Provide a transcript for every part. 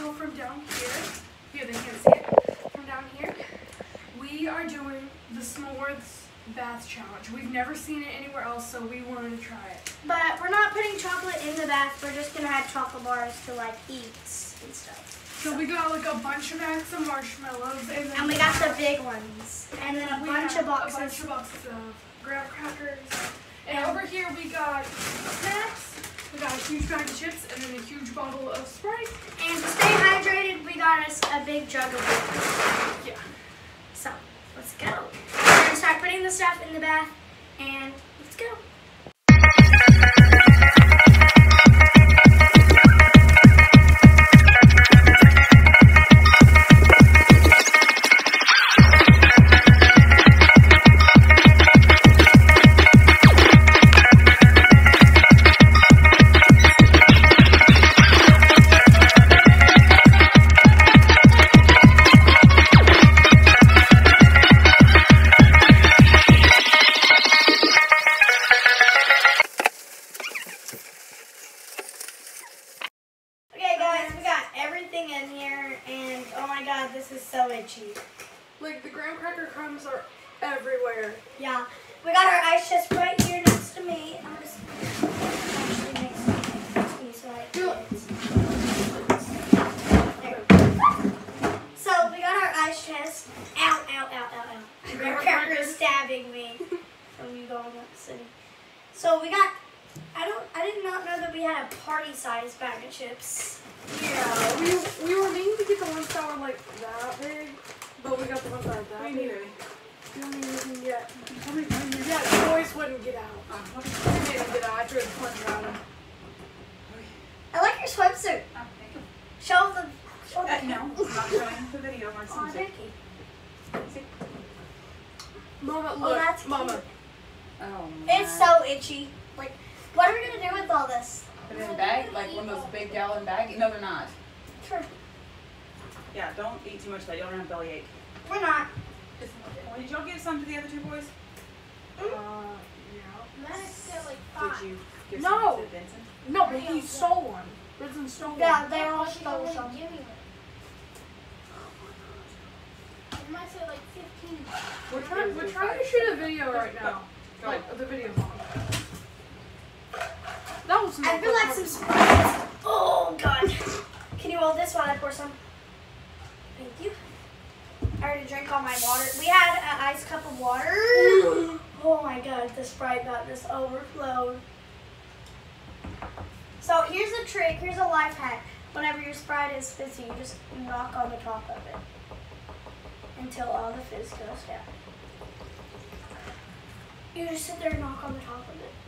So from down here they can't see it. From down here, we are doing the s'mores bath challenge. We've never seen it anywhere else, so we wanted to try it. But we're not putting chocolate in the bath. We're just gonna add chocolate bars to like eat and stuff. So we got like a bunch of bags of marshmallows, and then we got the big ones, and then a bunch of boxes of graham crackers. And over here we got snacks. We got a huge bag of chips, and then a huge bottle of Sprite. And to stay hydrated, we got us a big jug of water. Yeah. So let's go. We're gonna start putting the stuff in the bath, and let's go. In here, and oh my god, this is so itchy. Like the graham cracker crumbs are everywhere. Yeah, we got our ice chest right here next to me. I'm just actually next to me so I can. So we got our ice chest. Ow, ow, ow, ow, ow. The graham cracker is stabbing me from you going up the city. So we got. I did not know that we had a party-sized bag of chips. Yeah, we were meaning to get the ones that were like that big, but we got the ones that are that big. We don't need anything yet. Yeah, the boys wouldn't get out. They didn't get out. I threw the plunger at them. I like your swimsuit. Oh, thank you. Show them. No, I'm not showing the video of our Oh, swimsuit. thank you. Mama, look. Oh, that's cute. Mama. Oh, man. It's so itchy. Like, what are we gonna do with all this? Put it in a bag, like one of those big gallon bags. No, they're not. Sure. Yeah, don't eat too much of that. You'll have bellyache. We're not. Well, did y'all give some to the other two boys? Yeah. Did you give No. some to Vincent? No, but he stole one. Vincent stole one. Yeah, they all stole some. We're trying to shoot a video right now. Go. Like the video's on. That was I feel like some surprise. Oh god. Can you hold this while I pour some? Thank you. I already drank all my water. We had an ice cup of water. Oh my god, the Sprite got this overflowed. So here's a trick, here's a life hack. Whenever your Sprite is fizzy, you just knock on the top of it until all the fizz goes down. You just sit there and knock on the top of it.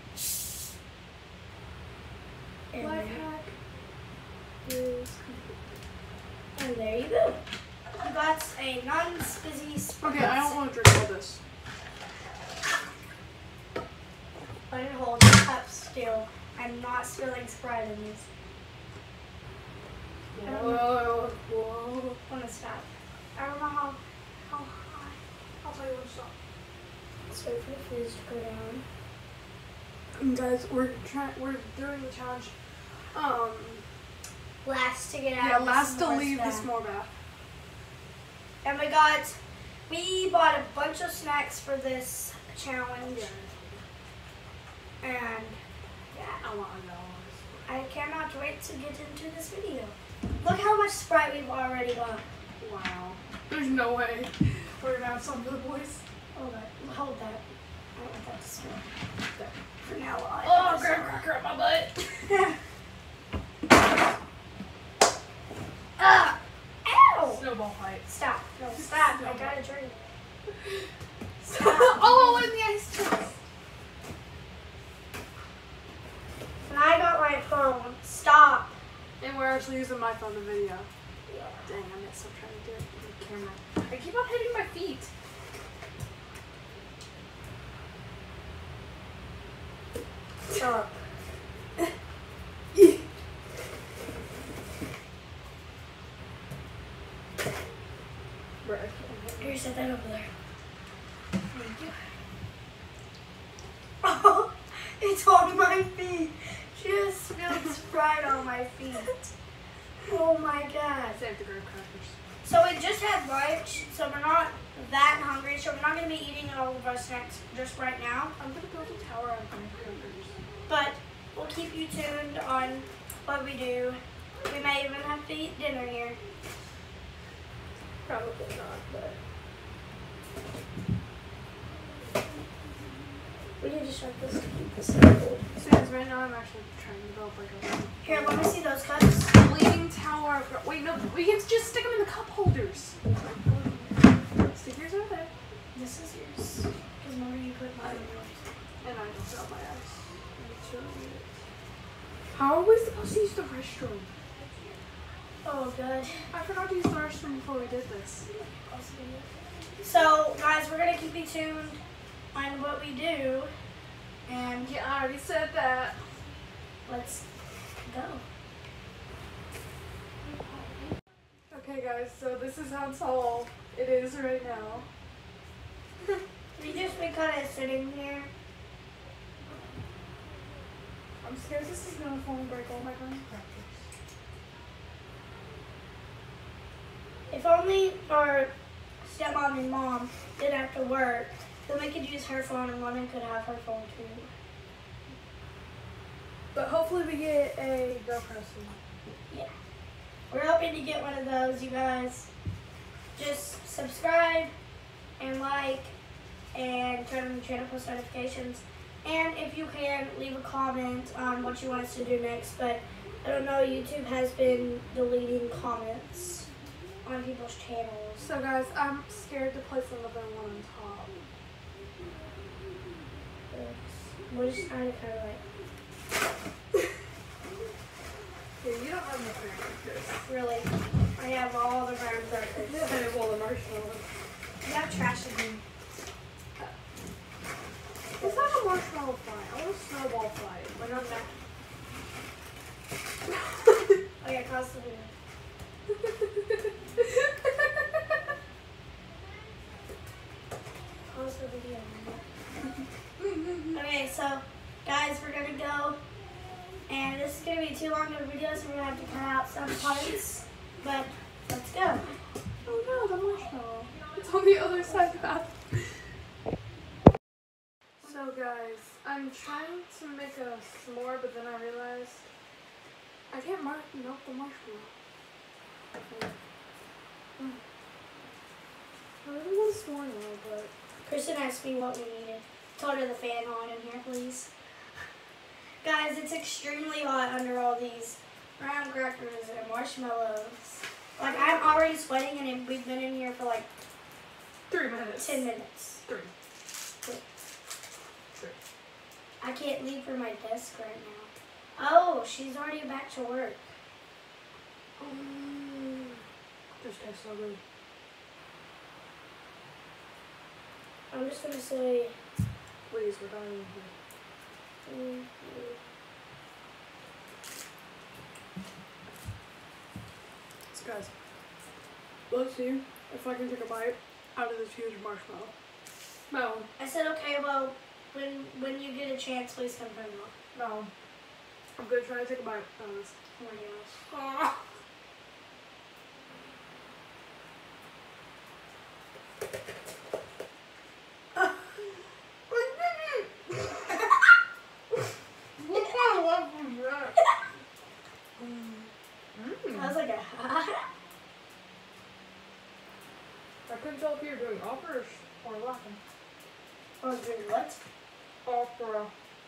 And Life there- hack is And there you go. You got a non-fizzy Sprite. okay. I don't want to drink all this. Put it hold the cup still. I'm not spilling Sprite in this. Whoa. I'm gonna stop. I don't know how high. I'll tell you when to stop. Let's wait for the fizz to go down. And guys, we're doing the challenge. Last to get out. Yeah, of last to s'mores leave the bath. s'more bath. And we bought a bunch of snacks for this challenge. And yeah, I want to know. I cannot wait to get into this video. Look how much Sprite we've already got. Wow. There's no way we're gonna have some for the boys. Hold that. Hold that. I don't want that to smell. There. For now on. Oh, graham cracker up my butt. Ow! Snowball fight. Stop. No, stop. I gotta drink. Oh, in the ice chest. And I got my phone. Stop. And we're actually using my phone to video. Dang, I messed up trying to do it with the camera. I keep on hitting my feet. Stop. Here, set that over there. Thank you. Oh, it's on my feet. She just spilled Sprite on my feet. Oh my god. Save the graham crackers. So we just had lunch, so we're not that hungry, so we're not going to be eating all of our snacks just right now. I'm going to build a tower out of graham crackers. But we'll keep you tuned on what we do. We may even have to eat dinner here. Probably not, but... We need to shut this to keep this cold. Since right now I'm actually trying to develop like a... Here, let me see those cups. Leaning tower of... Wait, no, we can just stick them in the cup holders. Stick yours over there. This is yours. Because remember you put mine in yours. And I just got my eyes. How are we supposed to use the restroom? Oh, good. I forgot to use the restroom before we did this. So, guys, we're going to keep you tuned on what we do. And Yeah, I already said that. let's go. Okay, guys, so this is how tall it is right now. We just been kind of sitting here. I'm scared this is gonna fall and break all my graham crackers. If only our stepmom and mom didn't have to work, then we could use her phone and Lemon could have her phone too. But hopefully we get a GoPro soon. Yeah. We're hoping to get one of those, you guys. Just subscribe and like and turn on the channel post notifications. And if you can, leave a comment on what you want us to do next. But I don't know, YouTube has been deleting comments on people's channels. So guys, I'm scared to place another one on top. We're just trying to kind of like, Here, you don't have enough graham crackers. really, I have all the graham crackers. Yeah, well, the marshmallows. You have trash in here. It's not a marshmallow fight. I want a snowball fight. We're not that. Oh yeah, cause the video. Pause the video. Okay, so guys, we're gonna go, and this is gonna be too long of a video, so we're gonna have to cut out some parts. But let's go. Oh no, the marshmallow. It's on the other side of that. So guys, I'm trying to make a s'more, but then I realized I can't melt the marshmallow. I really want a s'more now, but Kristen asked me what we needed. Told her the fan on in here, please. Guys, it's extremely hot under all these graham crackers and marshmallows. Like, I'm already sweating, and we've been in here for like 3 minutes. 10 minutes. 3. I can't leave for my desk right now. Oh, she's already back to work. This tastes so good. I'm just gonna say. Please, we're dying here. So guys, let's see if I can take a bite out of this huge marshmallow. No. I said okay. Well, when you get a chance, please come turn it off. No. I'm gonna try to take a bite out of this. Oh my gosh. I was like I couldn't tell if you were doing opera or laughing. I was doing what? Opera.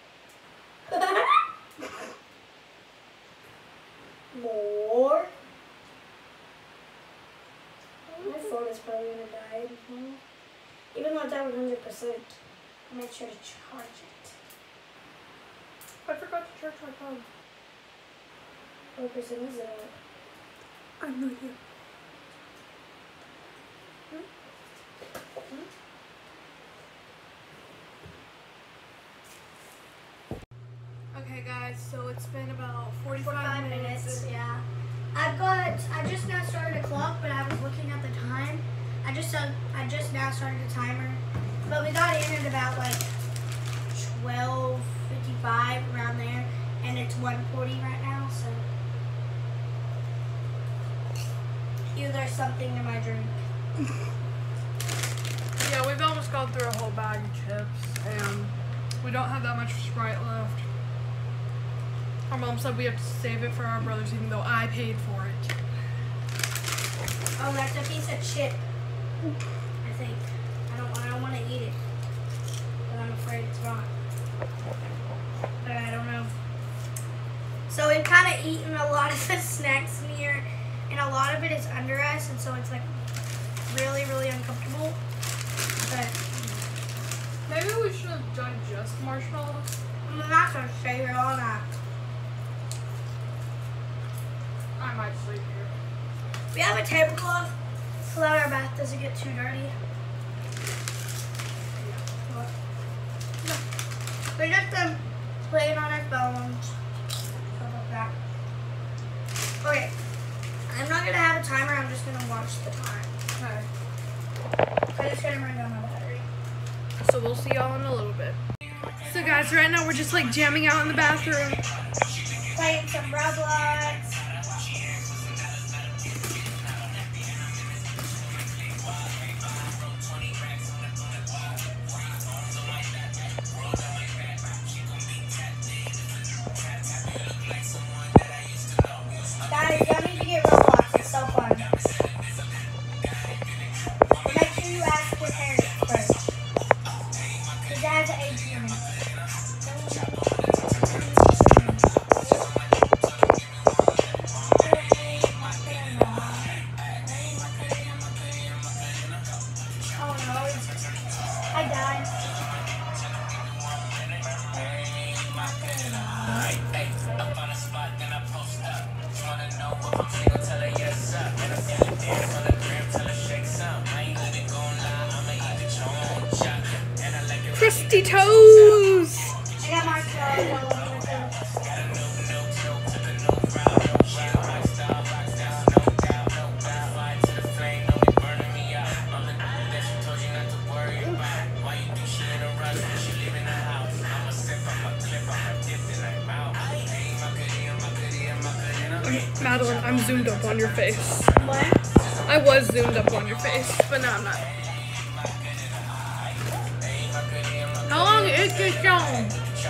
More? My phone is probably gonna die. Even though it's at 100%, I'll make sure to charge it. I forgot to charge my phone. What percent is it at? I have no idea. Okay guys, so it's been about 45 minutes. Yeah. I just now started a clock, but I was looking at the time. I just now started a timer. But we got in at about like 12:55 around there, and it's 1:40 right now, so Ew, there's something in my drink. Yeah, we've almost gone through a whole bag of chips, and we don't have that much Sprite left. Our mom said we have to save it for our brothers, even though I paid for it. Oh, that's a piece of chip. I think. I don't want to eat it, but I'm afraid it's wrong. But I don't know. So we've kind of eaten a lot of the snacks in here, and a lot of it is under us, and so it's like really, really uncomfortable. But maybe we should have done just marshmallows. I'm not gonna stay here all night. I might sleep here. We have a tablecloth so that our bath doesn't get too dirty. We just playing on our phones, stuff like that. Okay, I'm not gonna have a timer. I'm just gonna watch the time. Okay. I'm just gonna run down my battery. So we'll see y'all in a little bit. So guys, right now we're just like jamming out in the bathroom. Playing some Roblox. Guys, y'all need to get Roblox. It's so fun. But make sure you ask your parents first. Because that has an age limit. Oh no, I died. Crusty toes! I got marshmallows all over my toes. Madeline, I'm zoomed up on your face. What? I was zoomed up on your face, but now I'm not. How long is this song?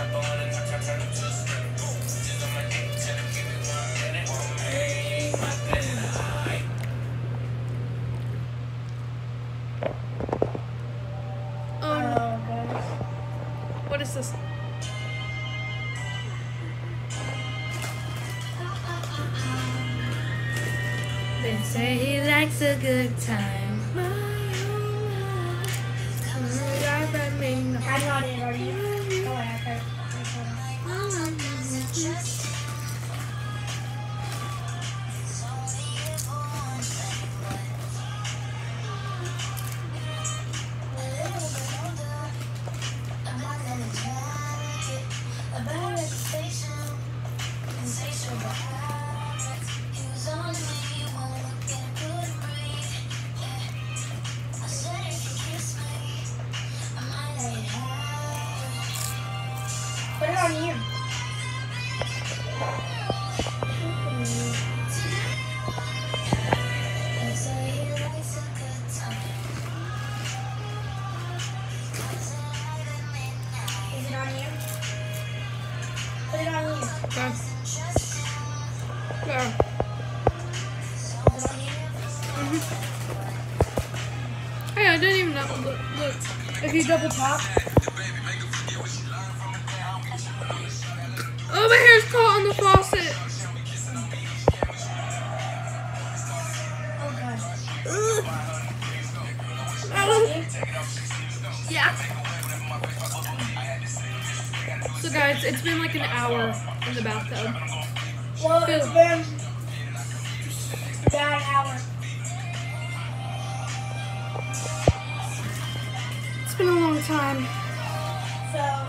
What is this? They say he likes a good time. I'm not in, are you? Oh, okay. Put it on you. Is it on you? Put it on you. Okay. There. Is it on you? Hey, I didn't even know. Look. If you double tap. Oh, my hair's caught on the faucet. Oh, God. Yeah. So guys, it's been like an hour in the bathtub. Well, it's been about an hour. It's been a long time. So,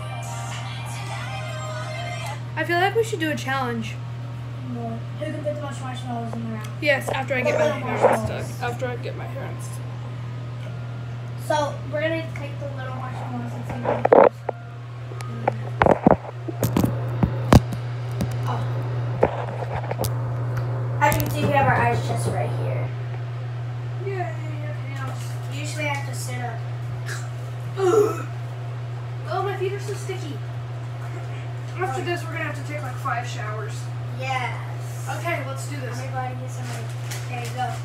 I feel like we should do a challenge. more. Who can put the most marshmallows in the round? Yes, after I get my Little hair marshmallows. unstuck. After I get my hair unstuck. So, we're going to take the little marshmallows and see what goes. Oh. As you can see, we have our ice chest right here. 5 showers. Yes. Okay, let's do this. Everybody get some. There you go.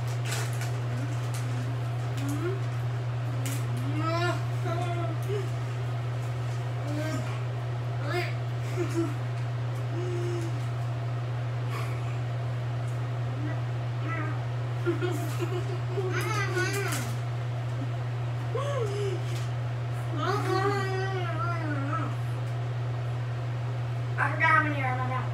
I forgot how many are in my mouth.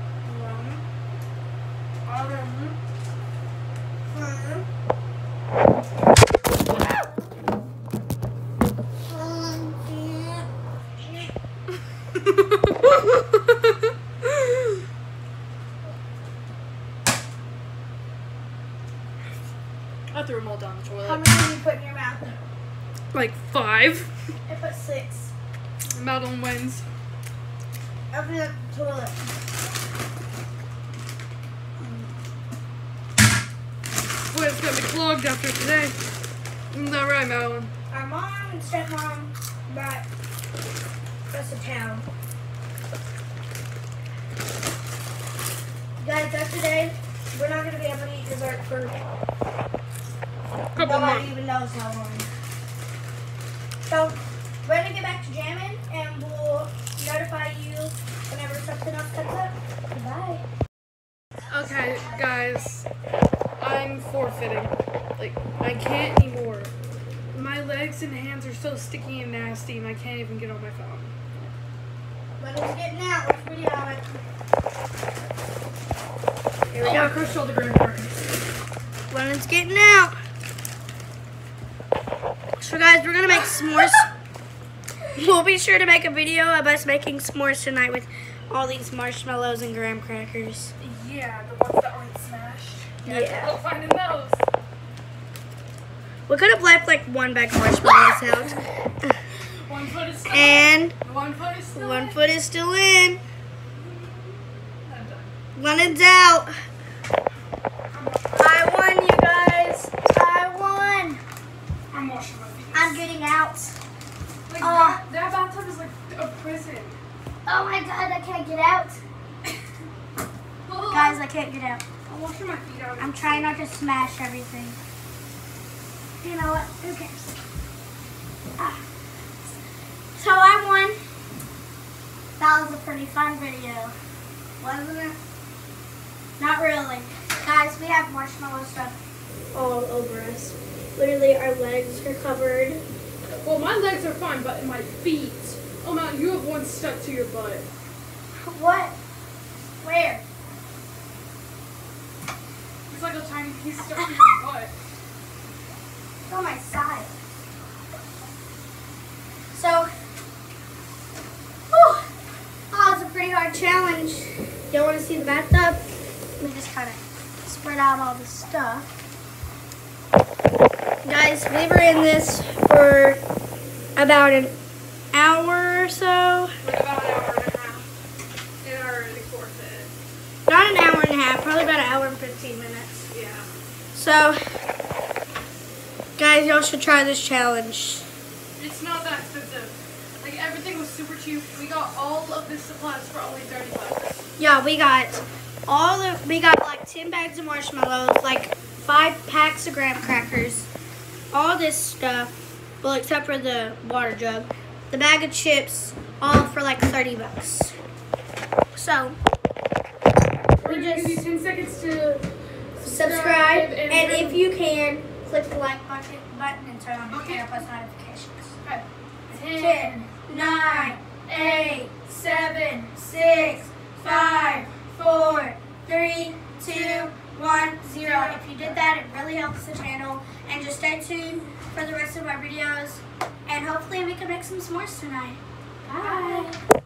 I threw them all down the toilet. How many did you put in your mouth? Like 5. I put 6. Madeline wins. Open up the toilet. Boy, it's gonna be clogged after today. Isn't that right, Madeline? Our mom and stepmom brought us a town. Guys, after today, we're not gonna be able to eat dessert for Couple nobody months. even knows how long. So we're gonna get back to jamming, and we'll notify you whenever something else comes up. Goodbye. Okay, guys. I'm forfeiting. Like, I can't anymore. My legs and hands are so sticky and nasty, and I can't even get on my phone. But it's getting out. Watch video of it. Here we Oh, go. Chris showed the grandparents. When it's getting out. So guys, we're gonna make s'mores. We'll be sure to make a video of us making s'mores tonight with all these marshmallows and graham crackers. Yeah, the ones that aren't smashed. Yeah. We'll find those. We could have left like one bag of marshmallows out. 1 foot is still And in. 1 foot is still one in. foot is still in. I'm done. One is out. I won, you guys. I won. I'm washing my feet. I'm getting out. Like, Oh. that bathtub is like a prison. Oh my god, I can't get out. Guys, I can't get out. I'm washing my feet out. I'm trying not to smash everything. You know what? Who cares? Ah. So I won. That was a pretty fun video, wasn't it? Not really. Guys, we have marshmallow stuff all over us. Literally, our legs are covered. Well, my legs are fine, but my feet. Oh, man, you have one stuck to your butt. What? Where? It's like a tiny piece stuck to your butt. It's on my side. So, whew, that was a pretty hard challenge. You want to see the bathtub? Let me just kind of spread out all the stuff. Guys, we were in this for about an hour or so. Like about an hour and a half. And I already forfeited. Not an hour and a half, probably about an hour and 15 minutes. Yeah. So, guys, y'all should try this challenge. It's not that expensive. Like, everything was super cheap. We got all of the supplies for only $30. Yeah, we got like 10 bags of marshmallows, like 5 packs of graham crackers, all this stuff, well, except for the water jug, the bag of chips, all for like $30. So, We're we gonna give you just 10 seconds to subscribe, and turn- if you can, click the like button and turn on the camera plus notifications. Okay. 10, 9, 8, 7, 6, 5, 4, 3, 2, 1, 0. If you did that, it really helps the channel. And just stay tuned for the rest of our videos. And hopefully we can make some s'mores tonight. Bye.